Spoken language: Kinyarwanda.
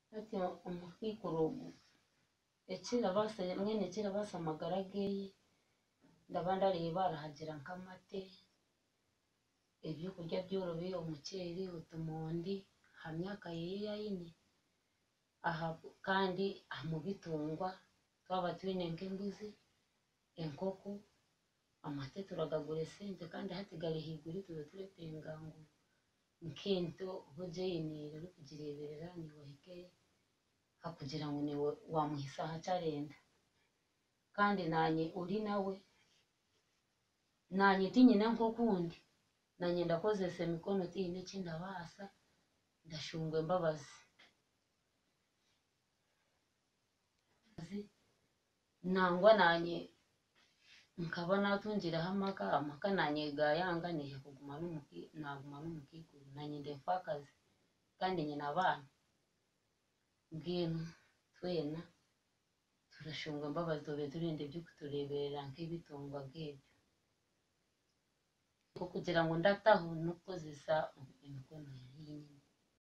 ati umukikurugu ekira base mwene ekira basa amagara geyi ndabanda reba arahagira nkamate ibyo kurya byorobe umuceri utumondi hamyaka yeyine aha kandi amubitungwa twaba twine nk'embuzi enkoko amate turagagura sente kandi hatigare higuri tuba turetenga ngo nkento bujeyinira uri kugireberera ni wahike hakugira ngo ni wamuhisa hacarenda kandi nanye uri nawe nanye tinyine nkokundi nanye ndakozese mikono tine kindabasa ndashungwe mbabazi nangwa nanye nkabona tungira amaka nanye gayanganiye kuguma n'umukikuru nanye ndemfakazi kandi nyina abana ngino twena turashungwa mbabazi tobe turinde byo kutureberera nk'ibitungwa ngebyo kugira ngo ndataho nuko zisa imikono yine